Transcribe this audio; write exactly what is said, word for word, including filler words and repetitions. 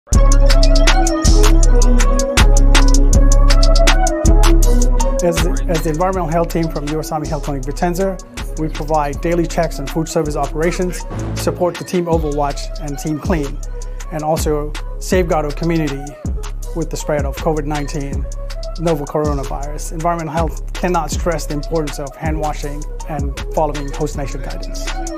As, as the environmental health team from U S Army Health Clinic Vicenza, we provide daily checks on food service operations, support the Team Overwatch and Team Clean, and also safeguard our community with the spread of COVID nineteen novel coronavirus. Environmental health cannot stress the importance of hand washing and following host nation guidance.